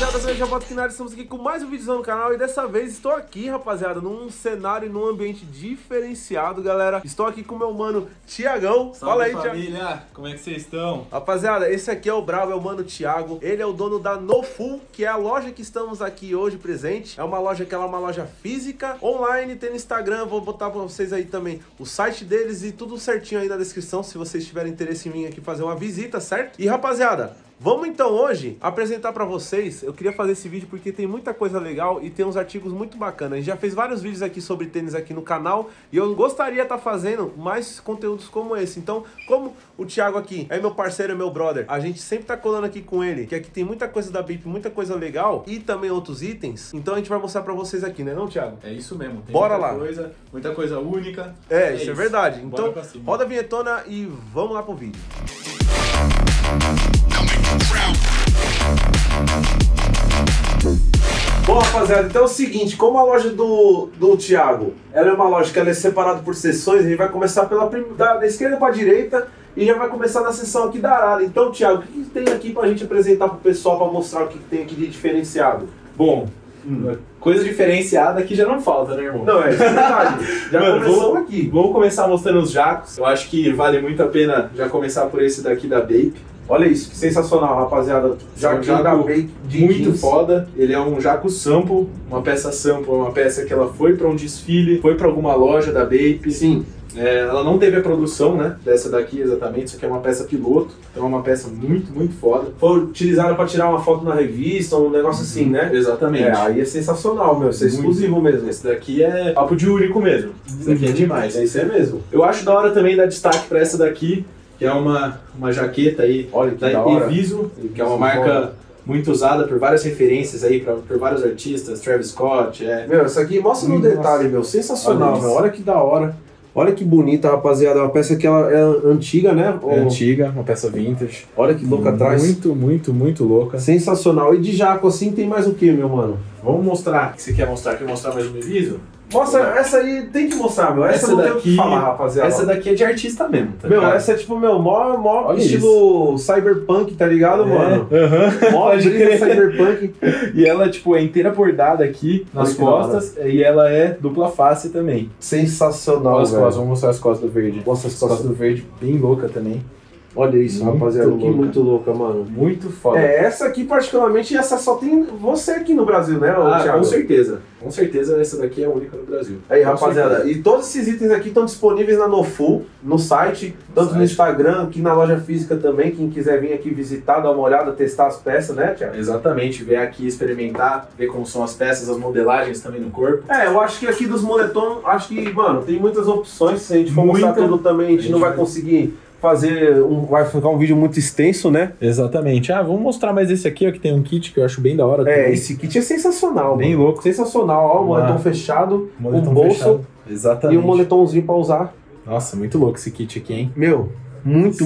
rapaziada, beleza? Boto aqui na área, estamos aqui com mais um vídeo no canal e dessa vez estou aqui, rapaziada, num cenário e num ambiente diferenciado, galera. Estou aqui com o meu mano Thiagão. Fala aí, família, como é que vocês estão? Rapaziada, esse aqui é o bravo, é o mano Thiago. Ele é o dono da NoFull, que é a loja que estamos aqui hoje presente. É uma loja que ela é uma loja física, online, tem no Instagram. Vou botar pra vocês aí também o site deles e tudo certinho aí na descrição, se vocês tiverem interesse em vir aqui fazer uma visita, certo? E rapaziada, vamos então hoje apresentar pra vocês. Eu queria fazer esse vídeo porque tem muita coisa legal e tem uns artigos muito bacanas. A gente já fez vários vídeos aqui sobre tênis aqui no canal e eu gostaria de estar fazendo mais conteúdos como esse. Então, como o Thiago aqui é meu parceiro, é meu brother, a gente sempre tá colando aqui com ele, que aqui tem muita coisa da Bape, muita coisa legal e também outros itens. Então a gente vai mostrar pra vocês aqui, né não, Thiago? É isso mesmo. Tem bora lá. Muita coisa única. É isso é verdade. Então, roda a vinhetona e vamos lá pro vídeo. Bom, rapaziada, então é o seguinte, como a loja do Thiago, ela é uma loja que ela é separada por seções, a gente vai começar da esquerda para a direita e já vai começar na seção aqui da Arara. Então, Thiago, o que tem aqui pra gente apresentar pro pessoal, para mostrar o que tem aqui de diferenciado? Bom, coisa diferenciada aqui já não falta, né, irmão? Não, é verdade. Já começamos aqui. Vamos começar mostrando os jacos. Eu acho que vale muito a pena já começar por esse daqui da Bape. Olha isso, que sensacional, rapaziada. Jaco da Bape muito jeans. Foda. Ele é um jaco sample, uma peça sample, uma peça que ela foi para um desfile, foi para alguma loja da Bape. Sim. Ela não teve a produção, né, dessa daqui exatamente, isso aqui é uma peça piloto, então é uma peça muito, muito foda. Foi utilizada para tirar uma foto na revista, um negócio assim, né? Exatamente. Aí é sensacional, meu, isso é exclusivo mesmo. Esse daqui é papo de único mesmo, esse daqui é demais. Isso é mesmo. Eu acho da hora também dar destaque para essa daqui, que é uma jaqueta aí, olha que da Eviso, que é uma marca muito usada por várias referências aí, por vários artistas, Travis Scott. Meu, isso aqui mostra no detalhe, meu, sensacional, meu, olha que da hora. Olha que bonita, rapaziada, é uma peça que ela é antiga, né? É antiga, uma peça vintage. Olha que louca atrás. Muito, muito, muito louca. Sensacional. E de jaco assim tem mais o que, meu mano? Vamos mostrar. O que você quer mostrar? Quer mostrar mais um Eviso? Mostra, essa aí tem que mostrar, meu. Essa não daqui, tem o que falar, rapaziada. Essa daqui é de artista mesmo, tá meu, ligado? Essa é tipo, meu, mó estilo cyberpunk, tá ligado, mano? Mó brisa cyberpunk. E ela, tipo, é inteira bordada aqui nas costas e ela é dupla face também. Sensacional, as costas, vamos mostrar as costas do verde. Mostra as costas do verde, bem louca também. Olha isso, rapaziada, que muito louca, mano. Muito foda. Essa aqui particularmente, essa só tem você aqui no Brasil, né, Thiago? Com certeza. Com certeza essa daqui é a única no Brasil. Aí, rapaziada, e todos esses itens aqui estão disponíveis na NoFull, no site, tanto no Instagram, aqui na loja física também, quem quiser vir aqui visitar, dar uma olhada, testar as peças, né, Thiago? Exatamente, ver aqui, experimentar, ver como são as peças, as modelagens também no corpo. Eu acho que aqui dos moletom, acho que, mano, tem muitas opções, se a gente for mostrar tudo também, a gente não vai conseguir fazer vai ficar um vídeo muito extenso, né? Exatamente. Vamos mostrar mais esse aqui, ó, que tem um kit que eu acho bem da hora. Esse kit é sensacional, bem louco. Sensacional, ó, o moletom fechado, moletom um bolso fechado. Exatamente. E um moletomzinho pra usar. Nossa, muito louco esse kit aqui, hein? Meu, muito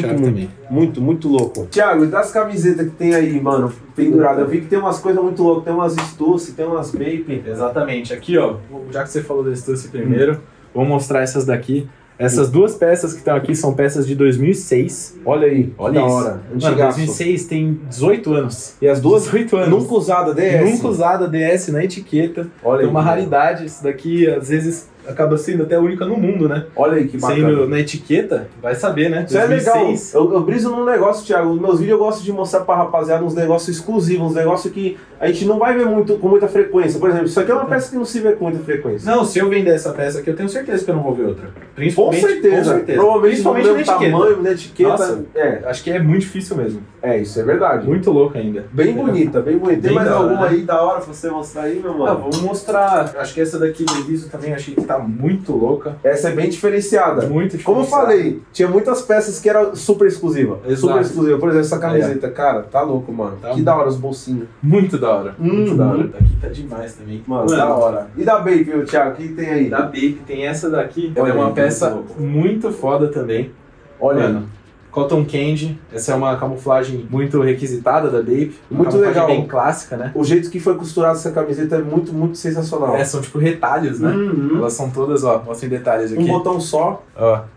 louco. Thiago, e das camisetas que tem aí, mano, pendurada? Eu vi que tem umas coisas muito loucas, tem umas Stussy, tem umas Bape. Exatamente. Aqui, ó, já que você falou da Stussy primeiro, vou mostrar essas daqui. Essas duas peças que estão aqui são peças de 2006. Olha aí, olha da isso. hora. Mano, 2006 tem 18 anos. E as duas 18 anos. Nunca usada DS. Nunca usada DS na etiqueta. Olha tem aí, uma raridade. Isso daqui, às vezes, acaba sendo até única no mundo, né? Olha aí que bacana. Sendo na etiqueta, vai saber, né? Isso 2006. É legal. Eu briso num negócio, Thiago. Nos meus vídeos eu gosto de mostrar pra rapaziada uns negócios exclusivos, uns negócios que a gente não vai ver com muita frequência. Por exemplo, isso aqui é uma peça que não se vê com muita frequência. Não, se eu vender essa peça aqui, eu tenho certeza que eu não vou ver outra. Principalmente, com certeza. Provavelmente principalmente na etiqueta. Tamanho, na etiqueta. Nossa, acho que é muito difícil mesmo. Isso é verdade. Muito louco ainda. Bem bonita, bem bonita. Tem mais alguma aí da hora pra você mostrar aí, meu mano? Vou mostrar. Acho que essa daqui do Eviso também, achei que tá muito louca. Essa é bem diferenciada. Muito diferenciada. Como eu falei, tinha muitas peças que eram super exclusivas. Super exclusiva. Por exemplo, essa camiseta, cara, tá louco, mano. Que da hora os bolsinhos. Muito da hora. Muito da hora. Aqui tá demais também. Mano, da hora. E da Bape, meu Thiago, o que tem aí? Da Bape tem essa daqui. Ela é uma peça muito foda também. Olha, mano. Cotton Candy, essa é uma camuflagem muito requisitada da Bape. Muito legal. Bem clássica, né? O jeito que foi costurada essa camiseta é muito sensacional. São tipo retalhos, né? Elas são todas, ó, mostra em detalhes aqui. Um botão só. Ó,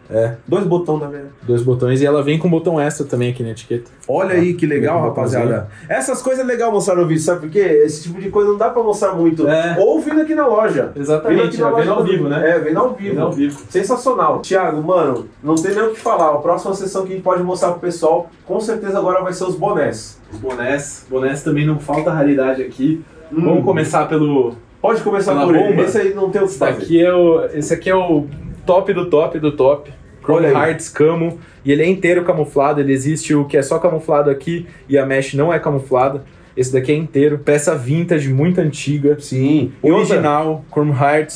É. 2 botões, na verdade. 2 botões, e ela vem com um botão extra também aqui na etiqueta. Olha aí que legal, rapaziada. Essas coisas é legal mostrar no vídeo, sabe por quê? Esse tipo de coisa não dá pra mostrar muito. Ou vindo aqui na loja. Exatamente, vendo ao vivo, né? Vendo ao vivo. Vendo ao vivo. Sensacional. Thiago, mano, não tem nem o que falar. A próxima sessão que a gente pode mostrar pro pessoal, com certeza agora vai ser os bonés. Os bonés também não falta raridade aqui. Vamos começar pelo... Pode começar por ele. Esse aí não tem o que fazer. Esse aqui é o top do top do top. Chrome Hearts Camo. E ele é inteiro camuflado. Ele existe o que é só camuflado aqui e a mesh não é camuflada. Esse daqui é inteiro. Peça vintage, muito antiga. Sim. Original. Chrome Hearts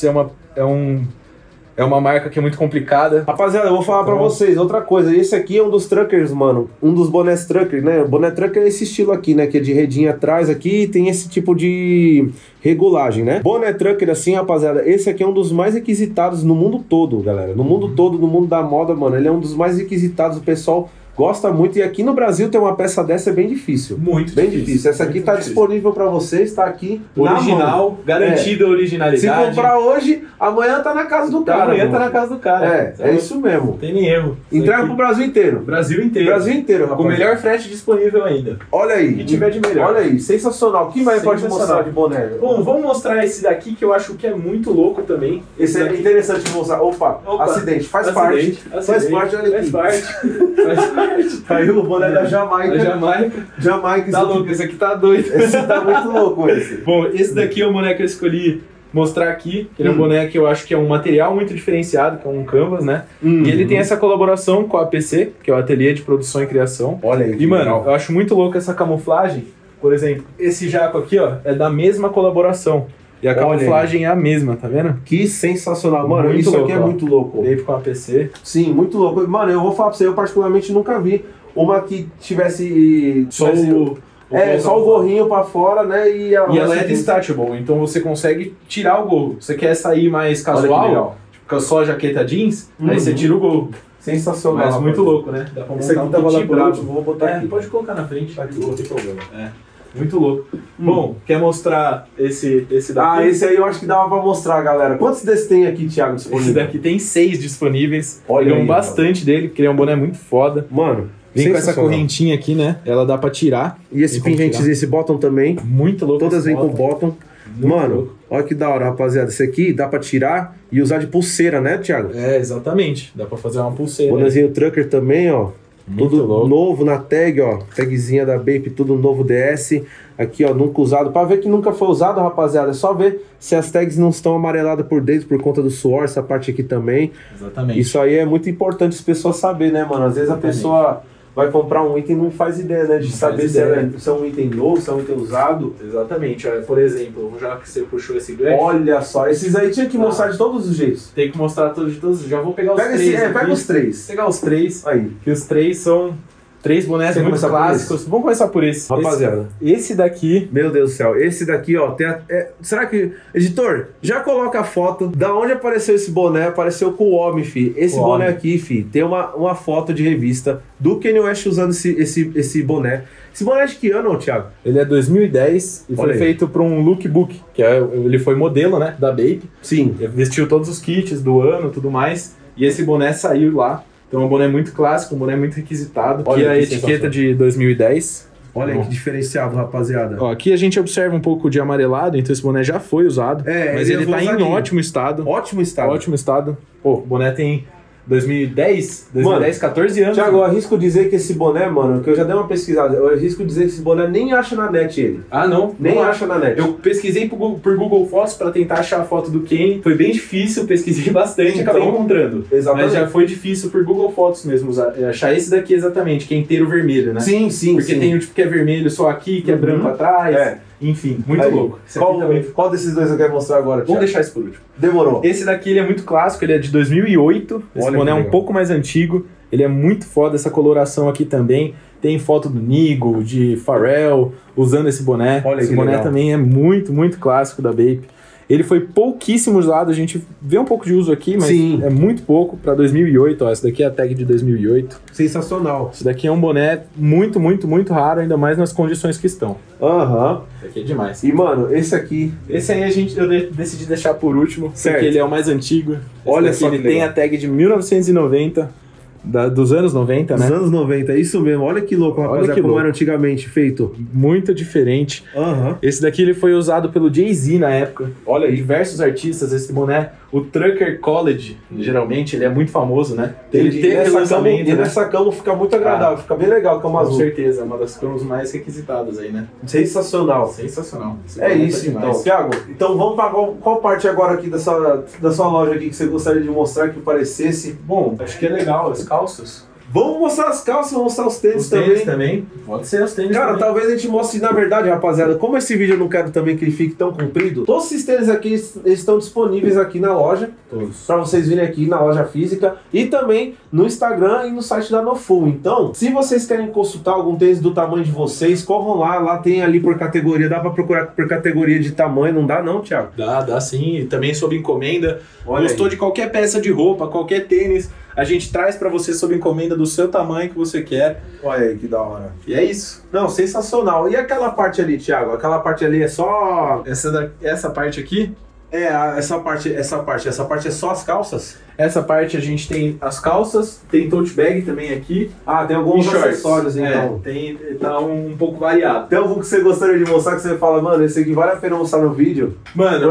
é uma marca que é muito complicada. Rapaziada, eu vou falar pra vocês outra coisa. Esse aqui é um dos truckers, mano. Um dos bonés truckers, né? O boné trucker é esse estilo aqui, né? Que é de redinha atrás aqui e tem esse tipo de regulagem, né? Boné trucker, assim, rapaziada, esse aqui é um dos mais requisitados no mundo todo, galera. No mundo todo, no mundo da moda, mano. Ele é um dos mais requisitados. O pessoal gosta muito. E aqui no Brasil ter uma peça dessa é bem difícil. Muito bem difícil. Essa aqui tá disponível pra vocês, tá aqui original, garantida originalidade. Se comprar hoje, amanhã tá na casa do cara. Amanhã tá na casa do cara. É isso mesmo. Não tem nem erro. Entrega pro Brasil inteiro. Brasil inteiro. Brasil inteiro, rapaz. Com o melhor frete disponível ainda. Olha aí. Que tiver de melhor. Olha aí, sensacional. Quem mais pode mostrar de boné? Bom, vamos mostrar esse daqui que eu acho que é muito louco também. Esse é interessante de mostrar. Opa, acidente. Faz parte, olha aqui. Faz parte. Caiu o boné da Jamaica. Jamaica. Tá louco, esse aqui tá doido. Esse tá muito louco, esse. Bom, esse daqui é o boné que eu escolhi mostrar aqui. Ele é um boné que eu acho que é um material muito diferenciado, que é um canvas, né? E ele tem essa colaboração com a APC, que é o Ateliê de Produção e Criação. Olha aí. E, mano, eu acho muito louco essa camuflagem. Por exemplo, esse jaco aqui, ó, é da mesma colaboração. E a camuflagem é a mesma, tá vendo? Que sensacional. Mano, muito isso louco, aqui é muito louco. Veio com a APC. Sim, muito louco. Mano, eu vou falar pra você, eu particularmente nunca vi uma que tivesse só o gorrinho pra fora, né? E ela é detachable, então você consegue tirar o gorro. Você quer sair mais casual, tipo, com só jaqueta jeans, aí você tira o gorro. Sensacional. Mas muito louco, né? Dá pra montar esse aqui tava lá por último, vou botar aqui. Pode colocar na frente, tá aqui, não tem problema. Muito louco. Bom, quer mostrar esse daqui? Ah, esse aí eu acho que dava pra mostrar, galera. Quantos desses tem aqui, Thiago, disponível? Esse daqui tem 6 disponíveis. Olha aí, bastante dele, porque ele é um boné muito foda. Mano, vem com essa correntinha aqui, né? Ela dá pra tirar. E esse pingente, esse bottom também. Muito louco. Todas vêm com bottom. Mano, olha que da hora, rapaziada. Esse aqui dá pra tirar e usar de pulseira, né, Thiago? É, exatamente. Dá pra fazer uma pulseira. Bonezinho trucker também, ó. Muito tudo louco. Novo na tag, ó. Tagzinha da Bape, tudo novo DS. Aqui, ó, nunca usado. Pra ver que nunca foi usado, rapaziada, é só ver se as tags não estão amareladas por dentro por conta do suor, essa parte aqui também. Exatamente. Isso aí é muito importante as pessoas saberem, né, mano? Às vezes a pessoa vai comprar um item e não faz ideia, né? De saber se é um item novo, se é um item usado. Exatamente. Por exemplo, já que você puxou esse graph... Olha só, esses aí tinha que mostrar de todos os jeitos. Tem que mostrar de todos. Já vou pegar os três. Pega os três. Pegar os três. Aí. Que os três são 3 bonés muito clássicos. Vamos começar por esse. Rapaziada. Esse daqui... Meu Deus do céu. Esse daqui, ó. Será que... Editor, já coloca a foto. Da onde apareceu esse boné? Apareceu com o homem, fi. Esse boné aqui, fi, tem uma foto de revista do Kanye West usando esse boné. Esse boné é de que ano, Thiago? Ele é 2010 e foi feito para um lookbook, que ele foi modelo, né, da Bape. Sim. Ele vestiu todos os kits do ano e tudo mais. E esse boné saiu lá. Então é um boné muito clássico, um boné muito requisitado. Olha, aqui a etiqueta de 2010. Olha aí que diferenciado, rapaziada. Ó, aqui a gente observa um pouco de amarelado, então esse boné já foi usado. Mas ele tá em ótimo estado. Ótimo estado. Ótimo estado. Pô, o boné tem 2010, 14 anos. Thiago, eu arrisco dizer que esse boné, mano, que eu já dei uma pesquisada, eu arrisco dizer que esse boné nem acha na net ele. Ah, não? Nem acha na net. Eu pesquisei por Google Fotos pra tentar achar a foto do Ken. Foi bem difícil, pesquisei bastante e acabei encontrando. Exatamente. Mas já foi difícil por Google Fotos mesmo achar esse daqui exatamente, que é inteiro vermelho, né? Sim, sim, Porque tem um tipo que é vermelho só aqui, que é branco atrás. Enfim, muito louco. Qual desses dois eu quero mostrar agora, Thiago? Vamos deixar isso por último. Demorou. Esse daqui ele é muito clássico, ele é de 2008. Esse boné é um pouco mais antigo. Ele é muito foda, essa coloração aqui também. Tem foto do Nigo, de Pharrell, usando esse boné. Olha esse boné legal. também é muito, muito clássico da Bape. Ele foi pouquíssimo usado, a gente vê um pouco de uso aqui, mas Sim. é muito pouco, para 2008, ó, essa daqui é a tag de 2008. Sensacional. Esse daqui é um boné muito, muito, muito raro, ainda mais nas condições que estão. Aham. Esse aqui é demais. E, mano, esse aqui... Esse aí eu decidi deixar por último, Certo. porque ele é o mais antigo. Olha Esse só daqui, que ele tem legal. a tag de 1990, dos anos 90, né? Dos anos 90, é isso mesmo. Olha que louco, rapaziada, que como louco. era antigamente feito. Muito diferente. Aham. Esse daqui ele foi usado pelo Jay-Z na época. Olha, diversos artistas, esse boné. O Trucker College, geralmente, ele é muito famoso, né? Ele teve nessa lançamento, cama, e né? nessa cama fica muito agradável, fica bem legal a cama Com azul. certeza, é uma das camas mais requisitadas aí, né? Sensacional. Sensacional. Esse É boné tá isso, então. demais. Thiago, então vamos para qual parte agora aqui da sua loja aqui que você gostaria de mostrar que parecesse? Bom, acho que é legal as calças. Vamos mostrar as calças, vamos mostrar os tênis Os tênis também. também. Pode ser os tênis Cara, também. talvez a gente mostre, na verdade, rapaziada, como esse vídeo eu não quero também que ele fique tão comprido, todos esses tênis aqui eles estão disponíveis aqui na loja, Todos. para vocês virem aqui na loja física e também no Instagram e no site da NoFull. Então, se vocês querem consultar algum tênis do tamanho de vocês, corram lá tem ali por categoria, dá para procurar por categoria de tamanho, não dá não, Thiago? Dá sim. E também sob encomenda. Olha Gostou aí. de qualquer peça de roupa, qualquer tênis, a gente traz pra você sob encomenda do seu tamanho que você quer. Olha aí que da hora. E é isso. Não, sensacional. E aquela parte ali, Thiago? Aquela parte ali é só... Essa parte aqui, essa parte é só as calças? essa parte a gente tem as calças, tem tote bag também aqui. Ah, tem alguns E shorts. acessórios, então. Tá um pouco variado. Tem algum que você gostaria de mostrar que você fala, mano, esse aqui vale a pena mostrar no vídeo? Por Mano,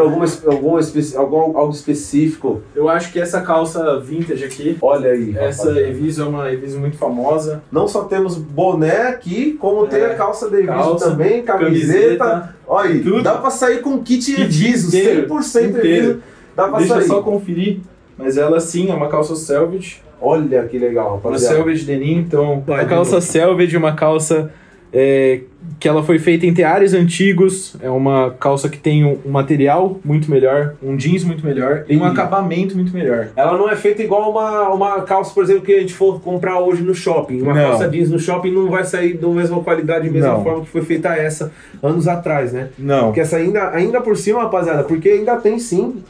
algo específico? eu acho que essa calça vintage aqui, Olha aí, essa rapaziada. Eviso é uma Eviso muito famosa. Não só temos boné aqui, como tem a calça da Eviso calça, também, camiseta. Olha aí, tudo. dá pra sair com kit Kit Eviso, inteiro, 100% inteiro. Eviso. Dá pra Deixa eu sair. só conferir, mas ela sim é uma calça selvage. Olha que legal, Uma rapaziada. selvage denim, então Vai, a calça selvage, uma calça que ela foi feita em teares antigos, é uma calça que tem um material muito melhor, um jeans muito melhor e um acabamento muito melhor. Ela não é feita igual uma calça, por exemplo, que a gente for comprar hoje no shopping. Uma Não. calça jeans no shopping não vai sair da mesma qualidade, da mesma Não. forma que foi feita essa anos atrás, né? Não. Porque essa ainda por cima, rapaziada, porque ainda tem sim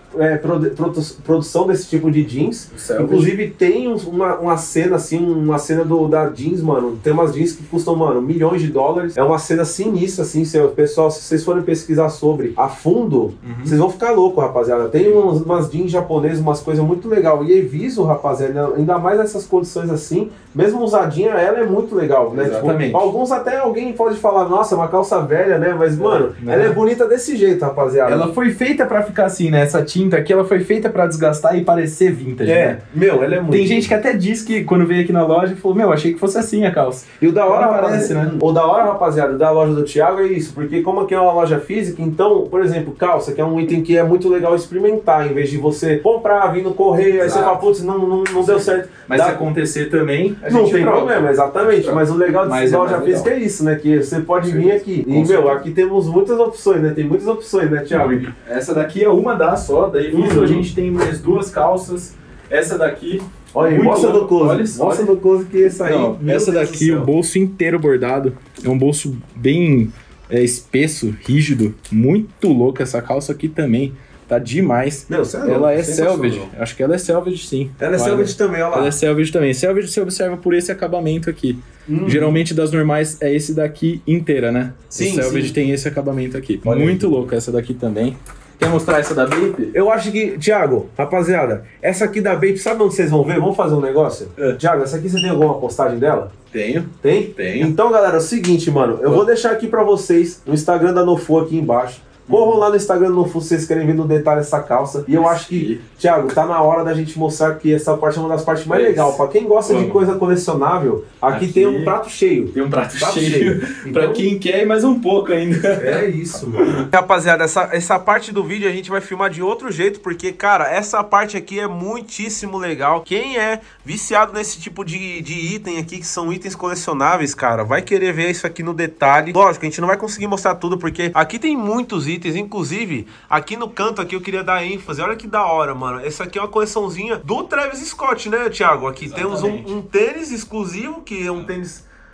produção desse tipo de jeans. Selvage. Inclusive tem uma cena assim, uma cena da jeans, mano. Tem umas jeans que custam, mano, milhões de dólares. É uma cena sinistra, assim, pessoal, se vocês forem pesquisar sobre a fundo, vocês vão ficar loucos, rapaziada. Tem umas jeans japonesas, umas coisas muito legal. E Eviso, rapaziada, ainda mais nessas condições assim, mesmo usadinha, ela é muito legal, né? Exatamente. Tipo, alguém pode falar, nossa, é uma calça velha, né? Mas, mano, ela é bonita desse jeito, rapaziada. Ela foi feita pra ficar assim, né? Essa tinta aqui, ela foi feita pra desgastar e parecer vintage, né? Meu, ela é muito... Tem gente que até diz que quando veio aqui na loja, falou, meu, achei que fosse assim a calça. E o da hora, Ela parece, parece, né? O da hora, rapaziada, da loja do Thiago é isso, porque como aqui é uma loja física, então, por exemplo, calça, que é um item que é muito legal experimentar, em vez de você comprar, vir no correio, aí você Exato. fala, putz, não deu certo. Mas se acontecer também, a Não gente tem troca. problema, exatamente. Mas o legal de Mas é loja mais física é legal. isso, né? Que você pode vir aqui. E, Com certeza. aqui temos muitas opções, né? Tem muitas opções, né, Thiago? Essa daqui é uma das só, da Eviso a gente tem mais duas calças. Essa daqui... Olha aí, muito mostra do louco. close. Olha, Mostra do close que esse aí. Não, meu essa Deus daqui, do o céu. bolso inteiro bordado. É um bolso bem espesso, rígido. Muito louco. Essa calça aqui também. Tá demais. Meu, sério? Ela é Sensacional. selvage. Acho que ela é selvage, sim. Ela é Olha. selvage também, olha lá. Ela é selvage também. Selvage se observa por esse acabamento aqui. Geralmente das normais é esse daqui inteira, né? Sim, o selvage sim. tem esse acabamento aqui. Olha Muito louco essa daqui também. Quer mostrar essa da Bape? Eu acho que, Thiago, rapaziada, essa aqui da Bape, sabe onde vocês vão ver? Vamos fazer um negócio? Thiago, essa aqui você tem alguma postagem dela? Tenho. Tem? Tenho. Então, galera, é o seguinte, mano. Eu vou deixar aqui pra vocês no Instagram da NoFull aqui embaixo. Corram lá no Instagram do NoFull se vocês querem ver no detalhe essa calça. E eu acho que, Thiago, tá na hora da gente mostrar que essa parte é uma das partes mais legais. Pra quem gosta de coisa colecionável, aqui tem um prato cheio. Tem um prato Prato cheio. cheio. Pra Então- quem quer e mais um pouco ainda. É isso, mano. Rapaziada, essa parte do vídeo a gente vai filmar de outro jeito, porque, cara, essa parte aqui é muitíssimo legal. Quem é viciado nesse tipo de item aqui, que são itens colecionáveis, cara, vai querer ver isso aqui no detalhe. Lógico, a gente não vai conseguir mostrar tudo, porque aqui tem muitos itens, inclusive, aqui no canto aqui eu queria dar ênfase. Olha que da hora, mano. Essa aqui é uma coleçãozinha do Travis Scott, né, Thiago? Aqui temos um tênis exclusivo, que é um tênis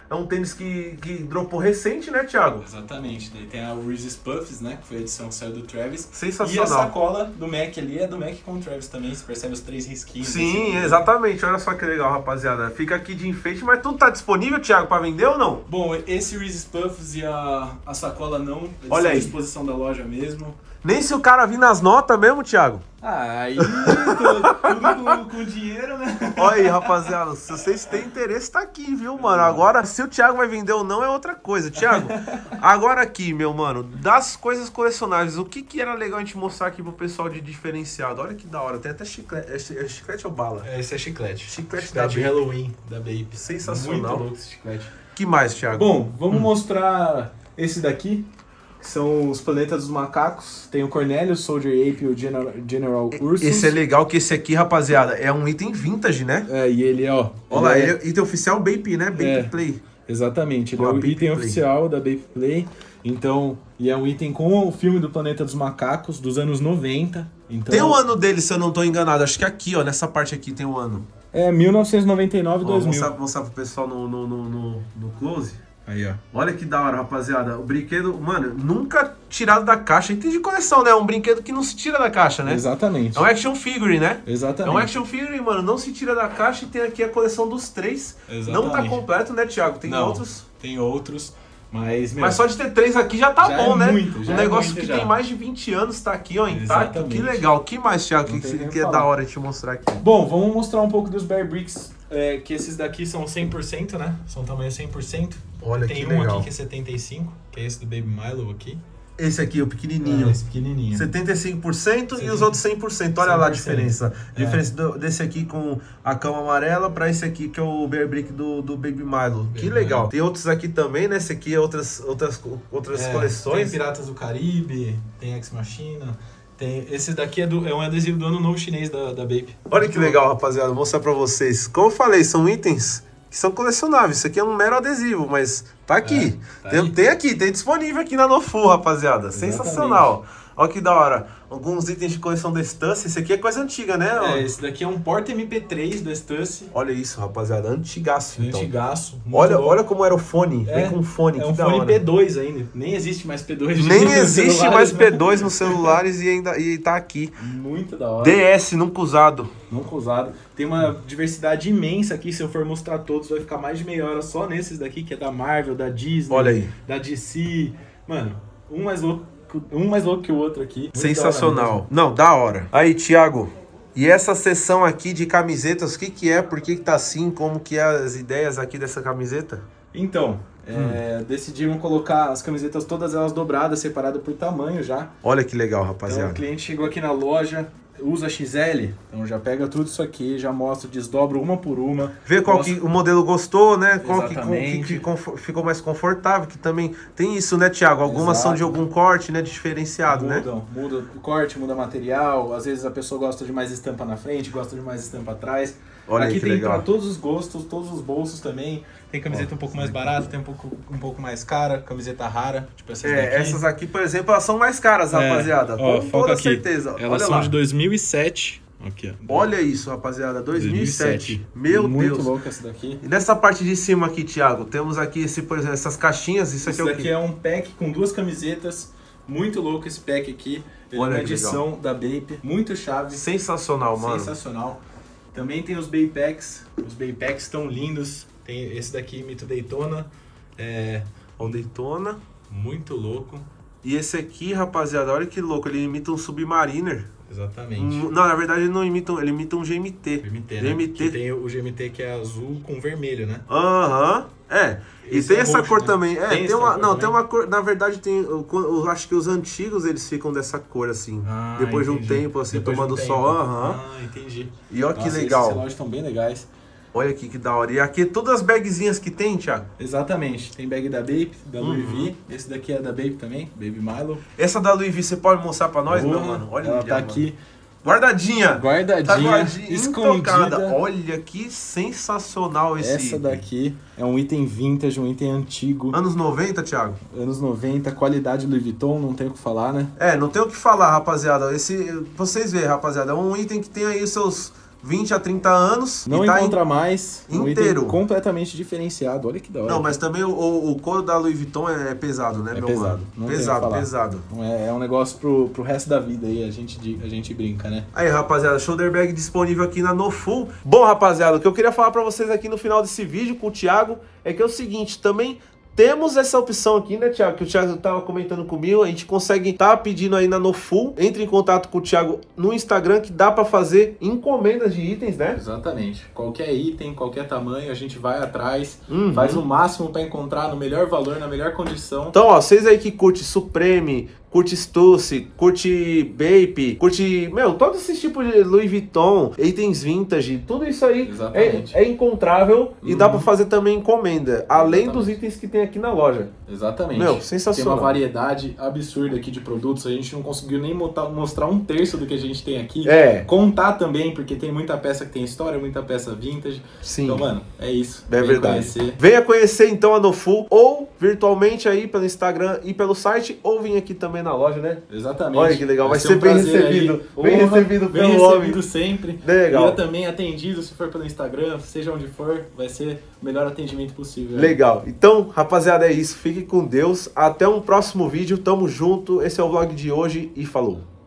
É um tênis que dropou recente, né, Thiago? Exatamente. Daí tem a Reese's Puffs, né? Que foi a edição que saiu do Travis. Sensacional. E a sacola do Mac ali é do Mac com o Travis também. Você percebe os 3 risquinhos. Sim, exatamente. Olha só que legal, rapaziada. Fica aqui de enfeite, mas tudo tá disponível, Thiago, pra vender ou não? Bom, esse Reese's Puffs e a sacola não. Eles Olha são à aí. disposição da loja mesmo. Nem se o cara vir nas notas mesmo, Thiago. Ah, aí tudo com dinheiro, né? Olha aí, rapaziada, se vocês têm interesse, tá aqui, viu, mano? Agora, se o Thiago vai vender ou não é outra coisa. Thiago, agora aqui, meu mano, das coisas colecionáveis, o que era legal a gente mostrar aqui pro pessoal de diferenciado? Olha que da hora, tem até chiclete. É chiclete ou bala? Esse é chiclete. Chiclete da de Bape. Halloween da Bape. Sensacional. Muito louco esse chiclete. Que mais, Thiago? Bom, vamos mostrar esse daqui, que são os planetas dos macacos. Tem o Cornelius, Soldier Ape e o General Ursus. Esse é legal, que esse aqui, rapaziada, é um item vintage, né? É, e ele, ó... Olha lá, ele ele é item oficial Bape, né? Bape Play. Exatamente, ele Ó, é o Bape item Play. oficial da Bape Play. Então, e é um item com o filme do Planeta dos Macacos, dos anos 90. Então, Tem o ano dele, se eu não tô enganado. Acho que aqui, ó, nessa parte aqui tem o ano. É 1999 e Ó, 2000. mostrar pro pessoal no close. Aí, ó. Olha que da hora, rapaziada. O brinquedo, mano, nunca tirado da caixa. Item de coleção, né? É um brinquedo que não se tira da caixa, né? Exatamente. É um action figure, né? Exatamente. É um action figure, mano. Não se tira da caixa e tem aqui a coleção dos 3. Exatamente. Não tá completo, né, Thiago? Tem Não, outros. Tem outros, mas... Meu, Mas só de ter 3 aqui já tá já bom, é né? muito, já um é negócio muito que já. tem mais de 20 anos tá aqui, ó, intacto. Exatamente. Que legal. Que mais, Thiago? Não tem nem o Que que é falar. da hora de te mostrar aqui. Bom, vamos mostrar um pouco dos Bear Bricks, que esses daqui são 100%, né? São tamanho 100%. Olha Tem que um legal. aqui que é 75, que é esse do Baby Milo aqui. Esse aqui, o pequenininho. Esse pequenininho. 75% e os outros 100%. Olha lá a 100%. diferença. É. Diferença desse aqui com a cama amarela pra esse aqui que é o Bear Brick do Baby Milo. Que legal. Tem outros aqui também, né? Esse aqui é outras coleções. Tem Piratas do Caribe, tem Ex Machina. Tem, esse daqui é um adesivo do ano novo chinês da Bape. Olha que legal, rapaziada. Vou mostrar pra vocês. Como eu falei, são itens que são colecionáveis. Isso aqui é um mero adesivo, mas tá aqui. Tá aí. Tem disponível aqui na Nofu, rapaziada. Exatamente. Sensacional. Olha que da hora. Alguns itens de coleção da Stussy. Esse aqui é coisa antiga, né? Esse daqui é um porta MP3 do Stussy. Olha isso, rapaziada. Antigaço, então. Antigaço. Olha como era o fone. É, Vem com fone, É que um da fone hora. P2 ainda. Nem existe mais P2. Nem nos existe celulares, mais né? P2 nos celulares e tá aqui. Muito da hora. DS, nunca usado. Nunca usado. Tem uma diversidade imensa aqui. Se eu for mostrar todos, vai ficar mais de meia hora só nesses daqui, que é da Marvel, da Disney, Olha aí. da DC. Mano, um mais louco que o outro aqui. Muito Sensacional. da hora mesmo. Não, da hora. Aí, Thiago. E essa seção aqui de camisetas, o que é? Por que tá assim? Como que é as ideias aqui dessa camiseta? Então, decidimos colocar as camisetas todas elas dobradas, separadas por tamanho já. Olha que legal, Então rapaziada. o cliente chegou aqui na loja, usa XL, então já pega tudo isso aqui, já mostra, desdobra uma por uma. Vê qual Mostra- que o modelo gostou, né? Qual que Exatamente. ficou mais confortável, que também tem isso, né, Thiago? Algumas são de Exato. algum corte, né? Diferenciado, né? Muda o corte, muda material. Às vezes a pessoa gosta de mais estampa na frente, gosta de mais estampa atrás. Olha aí Aqui que tem legal. para todos os gostos, todos os bolsos também. Tem camiseta um pouco mais barata, tem um pouco mais cara, camiseta rara, tipo essas daqui. Essas aqui, por exemplo, elas são mais caras, rapaziada. Ó, Com foca toda aqui. certeza. Elas Olha são lá. de 2007. Aqui, ó. Olha isso, rapaziada. 2007. Meu Muito Deus. louca essa daqui. E nessa parte de cima aqui, Thiago, temos aqui, por exemplo, essas caixinhas. Isso aqui Esse é o daqui quê? é um pack com 2 camisetas. Muito louco esse pack aqui. Ele Olha é uma que edição da Bape. Muito chave. Sensacional, mano. Sensacional. Também tem os Baby Packs. Os Baby Packs estão lindos. Tem esse daqui, Mito Daytona. O Daytona. Muito louco. E esse aqui, rapaziada, olha que louco. Ele imita um Submariner. Exatamente. Não, na verdade ele não imita ele imita um GMT. GMT, né? Que tem o GMT que é azul com vermelho, né? Aham. E Esse tem é essa roxo, cor né? também. Tem Tem essa uma. cor Não, também? tem uma cor. Na verdade, eu acho que os antigos eles ficam dessa cor assim. Depois de um entendi. tempo, assim, Depois de tomando um sol. tempo. Aham. Entendi. E olha que Nossa, legal. Esses relógios estão bem legais. Olha aqui que da hora. E aqui todas as bagzinhas que tem, Thiago. Exatamente. Tem bag da Bape, da Louis V. Esse daqui é da Bape também, Baby Milo. Essa da Louis V você pode mostrar pra nós, meu Porra, mano? Olha ela ali, tá mano. aqui Guardadinha. guardadinha, Tá guardadinha, intocada. escondida. Olha que sensacional esse Essa item. daqui é um item vintage, um item antigo. Anos 90, Thiago? Anos 90, qualidade Louis Vuitton, não tem o que falar, né? Não tem o que falar, rapaziada. Vocês verem, rapaziada, é um item que tem aí seus 20 a 30 anos. Não e tá encontra mais. inteiro. Um item completamente diferenciado. Olha que da hora. Não, mas também o couro da Louis Vuitton é pesado, né, é meu pesado. mano? Pesado, pesado. É um negócio pro resto da vida aí, a gente brinca, né? Aí, rapaziada, shoulder bag disponível aqui na NoFull. Bom, rapaziada, o que eu queria falar pra vocês aqui no final desse vídeo com o Thiago é que é o seguinte, também temos essa opção aqui, né, Thiago? Que o Thiago tava comentando comigo. A gente consegue pedindo aí na NoFull. Entre em contato com o Thiago no Instagram, que dá pra fazer encomendas de itens, né? Exatamente. Qualquer item, qualquer tamanho, a gente vai atrás, faz o máximo pra encontrar no melhor valor, na melhor condição. Então, ó, vocês aí que curte Supreme, curte Stussy, curte Bape, curte, todos esses tipos de Louis Vuitton, itens vintage, tudo isso aí é encontrável e dá pra fazer também encomenda, além dos itens que tem aqui na loja. Exatamente. Sensacional. Tem uma variedade absurda aqui de produtos, a gente não conseguiu nem mostrar um terço do que a gente tem aqui. Contar também, porque tem muita peça que tem história, muita peça vintage. Sim. Então, mano, é isso. É verdade. Venha conhecer então a NoFull, ou virtualmente aí pelo Instagram e pelo site, ou vem aqui também na loja, né? Exatamente. Olha que legal, vai ser bem recebido. Bem recebido pelo homem. Sempre. Legal. E também atendido, se for pelo Instagram, seja onde for, vai ser o melhor atendimento possível. Legal. Então, rapaziada, é isso. Fique com Deus. Até um próximo vídeo. Tamo junto. Esse é o vlog de hoje e falou.